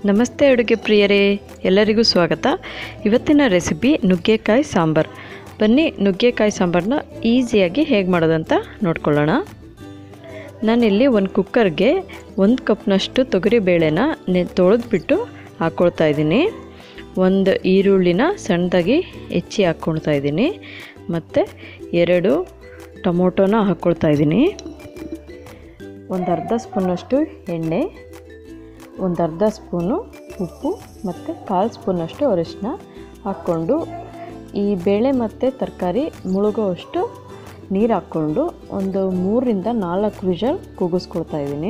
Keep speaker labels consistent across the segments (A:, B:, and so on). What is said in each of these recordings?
A: ನಮಸ್ತೆ ಅಡುಗೆ ಪ್ರಿಯರೇ, ಎಲ್ಲರಿಗೂ ಸ್ವಾಗತ. ಇವತ್ತಿನ ರೆಸಿಪಿ ನುಗ್ಗೆಕಾಯಿ ಸಾಂಬಾರು. ಬನ್ನಿ ನುಗ್ಗೆಕಾಯಿ ಸಾಂಬಾರನ್ನ ಈಸಿಯಾಗಿ ಹೇಗೆ ಮಾಡೋದಂತ ನೋಡ್ಕೊಳ್ಳೋಣ. ನಾನಿಲ್ಲಿ ಒಂದು ಕುಕ್ಕರ್ಗೆ 1 ಕಪ್ನಷ್ಟು ತೊಗರಿಬೇಳೆನ ತೊಳೆದ್ಬಿಟ್ಟು ಹಾಕ್ಕೊಳ್ತಾ ಇದ್ದೀನಿ. ಒಂದು ಈರುಳ್ಳಿನ ಸಣ್ಣದಾಗಿ ಹೆಚ್ಚಿ ಹಾಕ್ಕೊಳ್ತಾ ಇದ್ದೀನಿ. ಮತ್ತು 2 ಟೊಮೊಟೊನ ಹಾಕ್ಕೊಳ್ತಾ ಇದ್ದೀನಿ. ಒಂದು ಅರ್ಧ ಸ್ಪೂನಷ್ಟು ಎಣ್ಣೆ, ಒಂದು ಅರ್ಧ ಸ್ಪೂನು ಉಪ್ಪು ಮತ್ತು 1/4 ಸ್ಪೂನಷ್ಟು ಅರಿಶಿನ ಹಾಕ್ಕೊಂಡು ಈ ಬೇಳೆ ಮತ್ತು ತರಕಾರಿ ಮುಳುಗೋವಷ್ಟು ನೀರು ಹಾಕ್ಕೊಂಡು ಒಂದು 3ರಿಂದ 4 ವಿಷಲ್ ಕೂಗಿಸ್ಕೊಳ್ತಾ ಇದ್ದೀನಿ.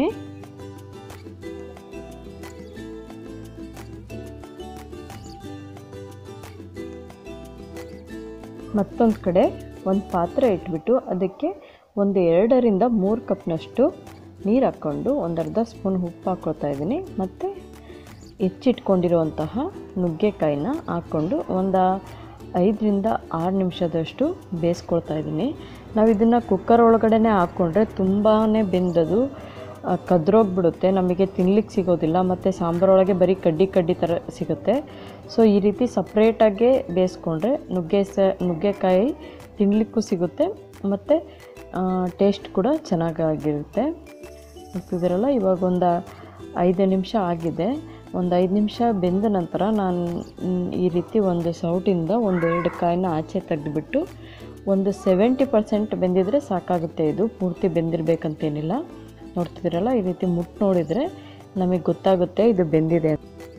A: ಮತ್ತೊಂದು ಕಡೆ ಒಂದು ಪಾತ್ರೆ ಇಟ್ಬಿಟ್ಟು ಅದಕ್ಕೆ ಒಂದು 2ರಿಂದ 3 ಕಪ್ನಷ್ಟು ನೀರು ಹಾಕ್ಕೊಂಡು ಒಂದು ಅರ್ಧ ಸ್ಪೂನ್ ಉಪ್ಪು ಹಾಕ್ಕೊಳ್ತಾ ಇದ್ದೀನಿ. ಮತ್ತು ಹೆಚ್ಚಿಟ್ಕೊಂಡಿರುವಂತಹ ನುಗ್ಗೆಕಾಯಿನ ಹಾಕ್ಕೊಂಡು ಒಂದು 5ರಿಂದ 6 ನಿಮಿಷದಷ್ಟು ಬೇಯಿಸ್ಕೊಳ್ತಾ ಇದ್ದೀನಿ. ನಾವು ಇದನ್ನು ಕುಕ್ಕರ್ ಒಳಗಡೆ ಹಾಕ್ಕೊಂಡ್ರೆ ತುಂಬಾ ಬೆಂದದು ಕದ್ರೋಗ್ಬಿಡುತ್ತೆ, ನಮಗೆ ತಿನ್ಲಿಕ್ಕೆ ಸಿಗೋದಿಲ್ಲ. ಮತ್ತು ಸಾಂಬಾರೊಳಗೆ ಬರೀ ಕಡ್ಡಿ ಥರ ಸಿಗುತ್ತೆ. ಸೊ ಈ ರೀತಿ ಸಪ್ರೇಟಾಗೆ ಬೇಯಿಸ್ಕೊಂಡ್ರೆ ನುಗ್ಗೆಕಾಯಿ ತಿನ್ನಲಿಕ್ಕೂ ಸಿಗುತ್ತೆ ಮತ್ತು ಟೇಸ್ಟ್ ಕೂಡ ಚೆನ್ನಾಗಿರುತ್ತೆ. ನೋಡ್ತಿದ್ದೀರಲ್ಲ, ಇವಾಗ ಒಂದು 5 ನಿಮಿಷ ಆಗಿದೆ. ಒಂದು 5 ನಿಮಿಷ ಬೆಂದ ನಂತರ ನಾನು ಈ ರೀತಿ ಒಂದು ಸೌಟಿಂದ 1-2 ಕಾಯಿನ ಆಚೆ ತೆಗೆದುಬಿಟ್ಟು ಒಂದು 70% ಬೆಂದಿದ್ರೆ ಸಾಕಾಗುತ್ತೆ. ಇದು ಪೂರ್ತಿ ಬೆಂದಿರಬೇಕಂತೇನಿಲ್ಲ. ನೋಡ್ತಿದ್ದೀರಲ್ಲ, ಈ ರೀತಿ ಮುಟ್ಟು ನೋಡಿದರೆ ನಮಗೆ ಗೊತ್ತಾಗುತ್ತೆ ಇದು ಬೆಂದಿದೆ.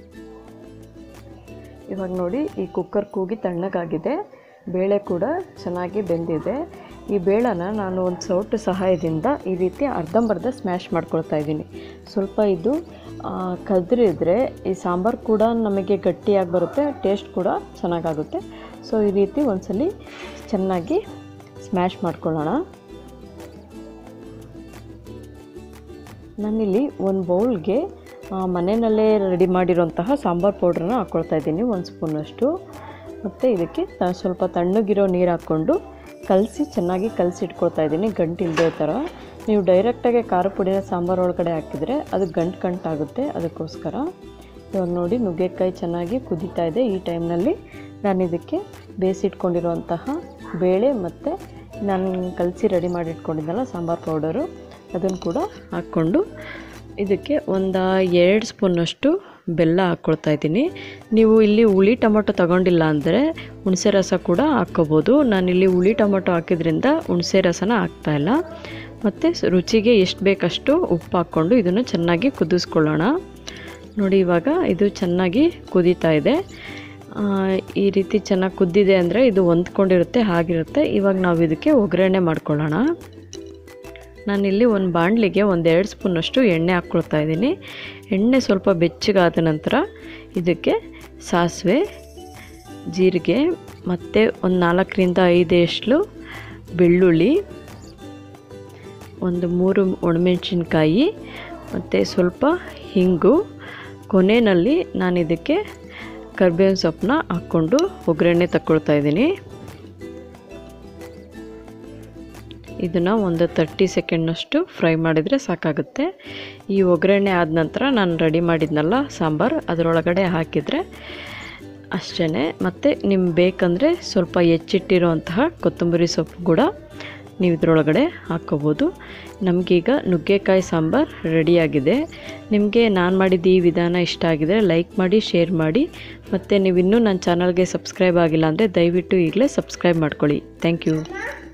A: ಇವಾಗ ನೋಡಿ, ಈ ಕುಕ್ಕರ್ ಕೂಗಿ ತಣ್ಣಗಾಗಿದೆ, ಬೇಳೆ ಕೂಡ ಚೆನ್ನಾಗಿ ಬೆಂದಿದೆ. ಈ ಬೇಳೆನ ನಾನು ಒಂದು ಸೌಟು ಸಹಾಯದಿಂದ ಈ ರೀತಿ ಅರ್ಧಂಬರ್ಧ ಸ್ಮ್ಯಾಶ್ ಮಾಡ್ಕೊಳ್ತಾ ಇದ್ದೀನಿ. ಸ್ವಲ್ಪ ಇದು ಕದ್ರಿದ್ರೆ ಈ ಸಾಂಬಾರು ಕೂಡ ನಮಗೆ ಗಟ್ಟಿಯಾಗಿ ಬರುತ್ತೆ, ಟೇಸ್ಟ್ ಕೂಡ ಚೆನ್ನಾಗಾಗುತ್ತೆ. ಸೊ ಈ ರೀತಿ ಒಂದ್ಸಲಿ ಚೆನ್ನಾಗಿ ಸ್ಮ್ಯಾಶ್ ಮಾಡ್ಕೊಳ್ಳೋಣ. ನಾನಿಲ್ಲಿ ಒಂದು ಬೌಲ್ಗೆ ಮನೆಯಲ್ಲೇ ರೆಡಿ ಮಾಡಿರೋಂತಹ ಸಾಂಬಾರು ಪೌಡ್ರನ್ನ ಹಾಕ್ಕೊಳ್ತಾ ಇದ್ದೀನಿ, 1 ಸ್ಪೂನಷ್ಟು. ಮತ್ತು ಇದಕ್ಕೆ ಸ್ವಲ್ಪ ತಣ್ಣಗಿರೋ ನೀರು ಹಾಕ್ಕೊಂಡು ಚೆನ್ನಾಗಿ ಕಲಸಿಟ್ಕೊಳ್ತಾ ಇದ್ದೀನಿ, ಗಂಟು ಇಲ್ಲದೆ ಥರ. ನೀವು ಡೈರೆಕ್ಟಾಗಿ ಖಾರ ಪುಡಿನ ಸಾಂಬಾರು ಒಳಗಡೆ ಹಾಕಿದರೆ ಅದು ಗಂಟಾಗುತ್ತೆ, ಅದಕ್ಕೋಸ್ಕರ. ಇವಾಗ ನೋಡಿ, ನುಗ್ಗೆಕಾಯಿ ಚೆನ್ನಾಗಿ ಕುದೀತಾ ಇದೆ. ಈ ಟೈಮ್ನಲ್ಲಿ ನಾನು ಇದಕ್ಕೆ ಬೇಯಿಸಿಟ್ಕೊಂಡಿರುವಂತಹ ಬೇಳೆ ಮತ್ತು ನಾನು ಕಲಸಿ ರೆಡಿ ಮಾಡಿ ಇಟ್ಕೊಂಡಿದ್ದಲ್ಲ ಸಾಂಬಾರು ಪೌಡರು, ಅದನ್ನು ಕೂಡ ಹಾಕ್ಕೊಂಡು ಇದಕ್ಕೆ ಒಂದು 2 ಸ್ಪೂನಷ್ಟು ಬೆಲ್ಲ ಹಾಕ್ಕೊಳ್ತಾ ಇದ್ದೀನಿ. ನೀವು ಇಲ್ಲಿ ಹುಳಿ ಟೊಮೊಟೊ ತಗೊಂಡಿಲ್ಲ ಅಂದರೆ ಹುಣಸೆ ರಸ ಕೂಡ ಹಾಕ್ಕೋಬೋದು. ನಾನಿಲ್ಲಿ ಹುಳಿ ಟೊಮೊಟೊ ಹಾಕಿದ್ರಿಂದ ಹುಣಸೆ ರಸನ ಹಾಕ್ತಾಯಿಲ್ಲ. ಮತ್ತು ರುಚಿಗೆ ಎಷ್ಟು ಬೇಕಷ್ಟು ಉಪ್ಪು ಹಾಕ್ಕೊಂಡು ಇದನ್ನು ಚೆನ್ನಾಗಿ ಕುದಿಸ್ಕೊಳ್ಳೋಣ. ನೋಡಿ, ಇವಾಗ ಇದು ಚೆನ್ನಾಗಿ ಕುದೀತಾ ಇದೆ. ಈ ರೀತಿ ಚೆನ್ನಾಗಿ ಕುದ್ದಿದೆ ಅಂದರೆ ಇದು ಹೊಂದ್ಕೊಂಡಿರುತ್ತೆ, ಹಾಗಿರುತ್ತೆ. ಇವಾಗ ನಾವು ಇದಕ್ಕೆ ಒಗ್ಗರಣೆ ಮಾಡ್ಕೊಳ್ಳೋಣ. ನಾನಿಲ್ಲಿ ಒಂದು ಬಾಣಲಿಗೆ 1-2 ಸ್ಪೂನಷ್ಟು ಎಣ್ಣೆ ಹಾಕ್ಕೊಳ್ತಾ ಇದ್ದೀನಿ. ಎಣ್ಣೆ ಸ್ವಲ್ಪ ಬೆಚ್ಚಗಾದ ನಂತರ ಇದಕ್ಕೆ ಸಾಸಿವೆ, ಜೀರಿಗೆ ಮತ್ತು ಒಂದು 4ರಿಂದ 5 ಎಸಳು ಬೆಳ್ಳುಳ್ಳಿ, ಒಂದು 3 ಒಣಮೆಣಸಿನ್ಕಾಯಿ ಮತ್ತು ಸ್ವಲ್ಪ ಹಿಂಗು, ಕೊನೆಯಲ್ಲಿ ನಾನು ಇದಕ್ಕೆ ಕರಿಬೇವಿನ ಸೊಪ್ಪನ್ನ ಹಾಕ್ಕೊಂಡು ಒಗ್ಗರಣೆ ತಗೊಳ್ತಾ ಇದ್ದೀನಿ. ಇದನ್ನು ಒಂದು 30 ಸೆಕೆಂಡ್ನಷ್ಟು ಫ್ರೈ ಮಾಡಿದರೆ ಸಾಕಾಗುತ್ತೆ. ಈ ಒಗ್ಗರಣೆ ಆದ ನಂತರ ನಾನು ರೆಡಿ ಮಾಡಿದ್ನಲ್ಲ ಸಾಂಬಾರು, ಅದರೊಳಗಡೆ ಹಾಕಿದರೆ ಅಷ್ಟೇ. ಮತ್ತು ನಿಮ್ಗೆ ಬೇಕಂದರೆ ಸ್ವಲ್ಪ ಹೆಚ್ಚಿಟ್ಟಿರೋಂತಹ ಕೊತ್ತಂಬರಿ ಸೊಪ್ಪು ಕೂಡ ನೀವು ಇದರೊಳಗಡೆ ಹಾಕ್ಕೋಬೋದು. ನಮಗೀಗ ನುಗ್ಗೆಕಾಯಿ ಸಾಂಬಾರು ರೆಡಿಯಾಗಿದೆ. ನಿಮಗೆ ನಾನು ಮಾಡಿದ ಈ ವಿಧಾನ ಇಷ್ಟ ಆಗಿದರೆ ಲೈಕ್ ಮಾಡಿ, ಶೇರ್ ಮಾಡಿ. ಮತ್ತು ನೀವು ಇನ್ನೂ ನನ್ನ ಚಾನಲ್ಗೆ ಸಬ್ಸ್ಕ್ರೈಬ್ ಆಗಿಲ್ಲ ಅಂದರೆ ದಯವಿಟ್ಟು ಈಗಲೇ ಸಬ್ಸ್ಕ್ರೈಬ್ ಮಾಡ್ಕೊಳ್ಳಿ. Thank you.